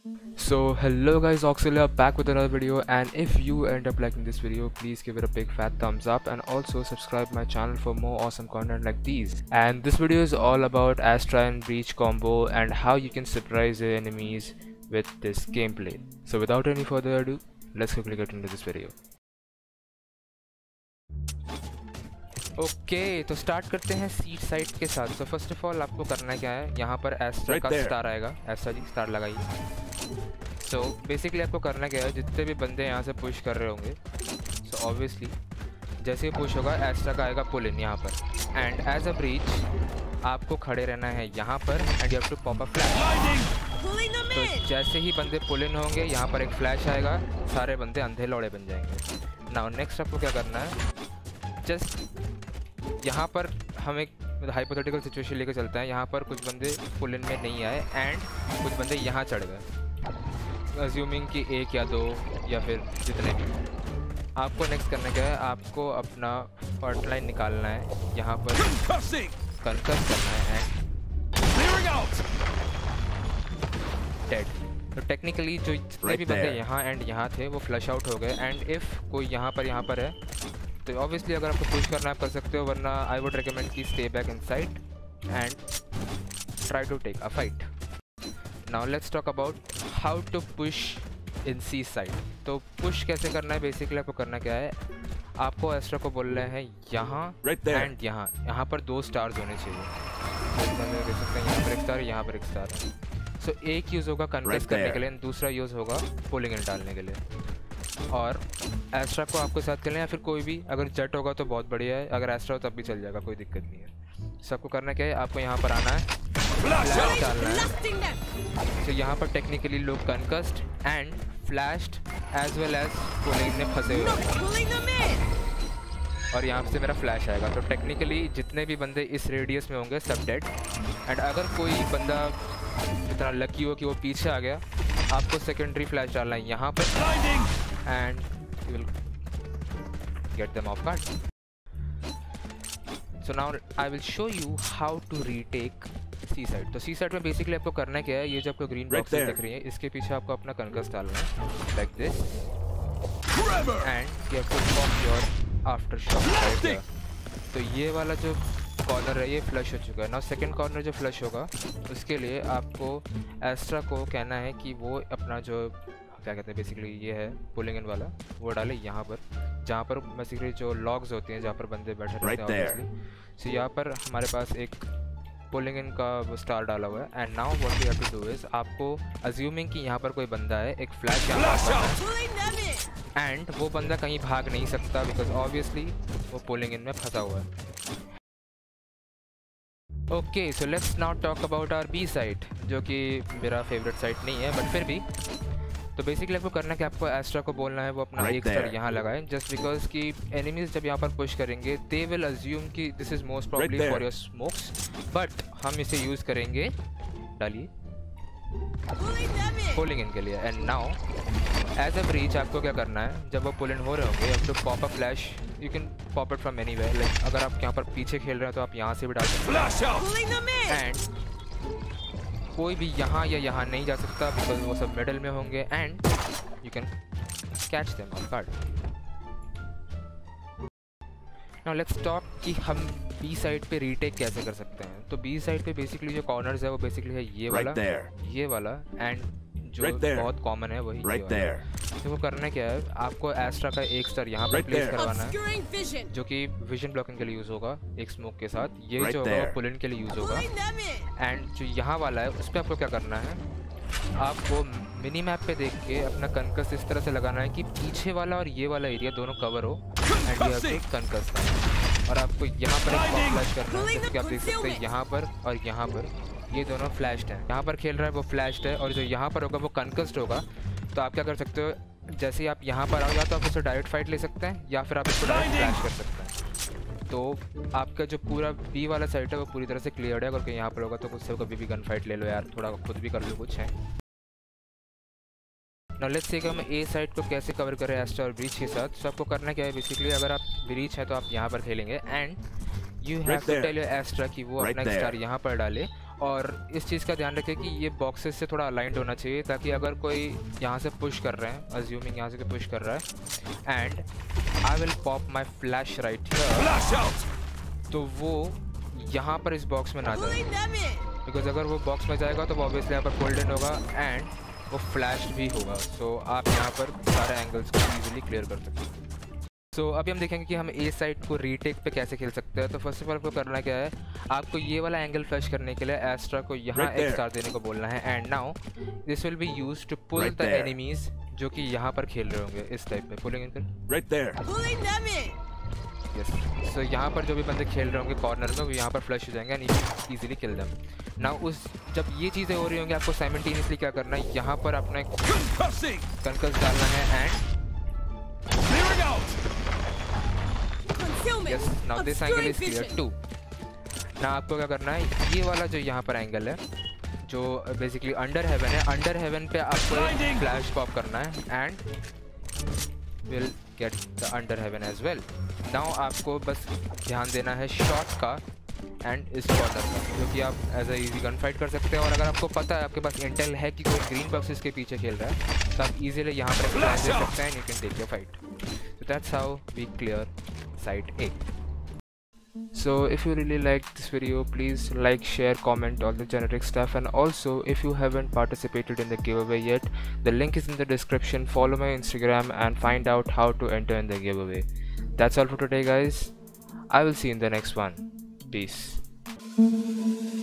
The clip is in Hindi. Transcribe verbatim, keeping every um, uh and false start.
So hello guys, Oxylia back with another video, and if you end up liking this video, please give it a big fat thumbs up and also subscribe my channel for more awesome content like these. And this video is all about Astra and Breach combo and how you can surprise your enemies with this gameplay. So without any further ado, let's quickly get into this video. Okay okay, तो स्टार्ट करते हैं सीट साइड के साथ। सो फर्स्ट ऑफ ऑल आपको करना क्या है, यहाँ पर एस्ट्रा right का स्टार आएगा, एस्ट्रा जी स्टार लगाइए। सो बेसिकली आपको करना क्या है, जितने भी बंदे यहाँ से पुश कर रहे होंगे, सो so ऑब्वियसली जैसे ही पुश होगा एस्ट्रा का आएगा पुल इन यहाँ पर, एंड एज अ ब्रीच आपको खड़े रहना है यहाँ पर and you have to pop a flash. तो जैसे ही बंदे पुल इन होंगे यहाँ पर एक फ्लैश आएगा, सारे बंदे अंधे लौड़े बन जाएंगे। नाउ नेक्स्ट आपको क्या करना है, जस्ट यहाँ पर हम एक हाइपोथेटिकल सिचुएशन लेकर चलते हैं। यहाँ पर कुछ बंदे पुल इन में नहीं आए एंड कुछ बंदे यहाँ चढ़ गए, अज्यूमिंग कि एक या दो या फिर जितने भी। आपको नेक्स्ट करना क्या है, आपको अपना फर्स्ट लाइन निकालना है, यहाँ पर कंकस करना है एंड डेड। तो टेक्निकली जो जितने भी बंदे यहाँ एंड यहाँ थे वो फ्लश आउट हो गए, एंड इफ़ कोई यहाँ पर यहाँ पर है तो ऑब्वियसली अगर आपको पुश करना आप कर सकते हो, वरना आई वुड रिकमेंड की stay back inside and try to take a fight. Now let's talk about how to push in C side. तो पुश कैसे करना है, बेसिकली आपको करना क्या है, आपको एस्ट्रा को बोल रहे हैं यहाँ एंड यहाँ, यहाँ पर दो स्टार्स होने चाहिए। देख सकते हैं यहाँ पर एक स्टार, यहाँ पर एक स्टार। सो so, एक यूज़ होगा कन्टेस्ट करने के लिए, दूसरा यूज़ होगा पुलिंग इन डालने के लिए। और एस्ट्रा को आपको साथ खेलना है, या फिर कोई भी, अगर जेट होगा तो बहुत बढ़िया है, अगर एस्ट्रा हो तब भी चल जाएगा, कोई दिक्कत नहीं है। सबको करना क्या है, आपको यहाँ पर आना है, फ्लैश डालना है। तो यहाँ पर टेक्निकली लोग concussed and flashed as well as pulling में फंसे हुए, और यहाँ से मेरा फ्लैश आएगा। तो टेक्निकली जितने भी बंदे इस रेडियस में होंगे सब डेड, एंड अगर कोई बंदा इतना लकी हो कि वो पीछे आ गया, आपको सेकेंडरी फ्लैश डालना है यहाँ पर and you will get them off guard. So now I will show you how to retake C side. तो C side में basically आपको करना क्या है, ये जो आपको green box दिख रही है इसके पीछे आपको अपना कंकस डालना है like this, and you have to pop your aftershock right there. तो ये वाला जो कॉर्नर है ये फ्लश हो चुका है। ना सेकंड कॉर्नर जो फ्लश होगा उसके लिए आपको एस्ट्रा को कहना है कि वो अपना जो क्या कहते हैं बेसिकली ये है पुलिंग इन वाला, वो डाले यहाँ पर, जहाँ पर बेसिकली जो लॉग्स होते हैं जहाँ पर बंदे बैठे रहते हैं ऑब्वियसली। सो यहाँ पर हमारे पास एक पुलिंग इन का वो स्टार डाला हुआ है, and now what we have to do is, आपको अज्यूमिंग कि यहाँ पर कोई बंदा है, एक फ्लैश यहाँ पर, एंड वो बंदा कहीं भाग नहीं सकता बिकॉज ऑब्वियसली वो पुलिंग इन में फंसा हुआ है। Okay so let's now talk about our B side, जो कि मेरा फेवरेट साइड नहीं है बट फिर भी। तो बेसिकली आपको करना है कि आपको एस्ट्रा को बोलना है वो अपना right एक स्टार यहाँ लगाए, जस्ट बिकॉज कि एनिमीज जब यहाँ पर पुश करेंगे दे विल अज्यूम कि this is most probably for your smokes, but हम इसे यूज़ करेंगे, डालिए पुलिंग इन के लिए। And now as a breach आपको क्या करना है, जब वो पुल इन हो रहे होंगे आप तो pop a flash, you can pop it from anywhere, like अगर आप यहाँ पर पीछे खेल रहे हैं तो आप यहाँ से भी डाल सकते हैं, एंड कोई भी यहाँ या यहाँ नहीं जा सकता बिकॉज वो सब मिडल में होंगे, and you can catch them off guard. Now let's talk कि हम बी साइड पे रीटेक कैसे कर सकते हैं। तो बी साइड पे बेसिकली जो कॉर्नर्स है वो बेसिकली है ये वाला right ये वाला, एंड जो right बहुत कॉमन है वही right ये वाला। तो वो करना क्या है, आपको एस्ट्रा का एक स्टार यहाँ पर right प्लेस करवाना है, जो कि विजन ब्लॉकिंग के लिए यूज़ होगा एक स्मोक के साथ, ये right जो होगा वो पुल इन के लिए यूज़ होगा, एंड जो यहाँ वाला है उस पर आपको क्या करना है, आपको मिनी मैप पे देख के अपना कंकस इस तरह से लगाना है कि पीछे वाला और ये वाला एरिया दोनों कवर हो, and you have to concuss, और आपको यहाँ पर एक पॉप फ्लैश करना है, जैसे कि आप देख सकते हैं यहाँ पर और यहाँ पर ये दोनों फ्लैश्ड हैं, यहाँ पर खेल रहा है वो फ्लैश्ड है, और जो यहाँ पर होगा वो कंकस्ड होगा। तो आप क्या कर सकते हो, जैसे ही आप यहाँ पर आओ या तो आप उससे डायरेक्ट फाइट ले सकते हैं या फिर आप इसको डायरेक्ट फ्लैश कर सकते हैं। तो आपका जो पूरा बी वाला साइड है वो पूरी तरह से क्लियर है, अगर यहाँ पर होगा तो उससे कभी भी गन फाइट ले लो यार, थोड़ा खुद भी कर लो कुछ है। नाउ लेट्स सी कि हम ए साइड को कैसे कवर करें एस्ट्रा और ब्रीच के साथ। सो आपको करना क्या है, बेसिकली अगर आप ब्रीच है तो आप यहाँ पर खेलेंगे, and you have to tell your Astra कि वो अपना स्टार यहाँ पर डाले, और इस चीज़ का ध्यान रखें कि ये बॉक्सेस से थोड़ा अलाइंड होना चाहिए, ताकि अगर कोई यहाँ से पुश कर रहे हैं, अज्यूमिंग यहाँ से कोई पुश कर रहा है and I will pop my flash right here, तो वो यहाँ पर इस बॉक्स में ना जाए, बिकॉज अगर वो बॉक्स में जाएगा तो वो ऑब्वियसली यहाँ पर फोल्डेड होगा एंड वो फ्लैश भी होगा। सो so, आप यहाँ पर सारे एंगल्स को ईजिली क्लियर कर सकते हैं। सो so, अभी हम देखेंगे कि हम ए साइड को रीटेक पे कैसे खेल सकते हैं। तो फर्स्ट ऑफ ऑल आपको करना क्या है, आपको ये वाला एंगल फ्लैश करने के लिए एस्ट्रा को यहाँ एक स्टार देने को बोलना है and now this will be used to pull the enemies जो कि यहाँ पर खेल रहे होंगे इस टाइप में। पुलिंग इनकर राइट देयर, यस। सो यहाँ पर जो भी बंदे खेल रहे होंगे कॉर्नर में, वो यहाँ पर फ्लश हो जाएंगे and easily kill them. Now उस जब ये चीज़ें हो रही होंगी, आपको साइमल्टेनियसली क्या करना है, यहाँ पर अपना कंकस डालना है and yes, now this angle is clear too. ना आपको क्या करना है, ये वाला जो यहाँ पर एंगल है जो बेसिकली अंडर हेवन है, अंडर हेवन पे आपको फ्लैश पॉप करना है and will get the under heaven as well. Now आपको बस ध्यान देना है शॉट का एंड इस कॉर्नर का, जो कि आप as a easy gun fight कर सकते हैं। और अगर आपको पता है, आपके पास इंटेल है कि कोई ग्रीन बॉक्सेस के पीछे खेल रहा है, तो आप इजीली यहाँ पर दे सकते हैं and you can take your fight. So that's how we clear side A. So if you really liked this video, please like, share, comment, all the generic stuff, and also if you haven't participated in the giveaway yet, the link is in the description. Follow my Instagram and find out how to enter in the giveaway. That's all for today, guys. I will see you in the next one. Peace.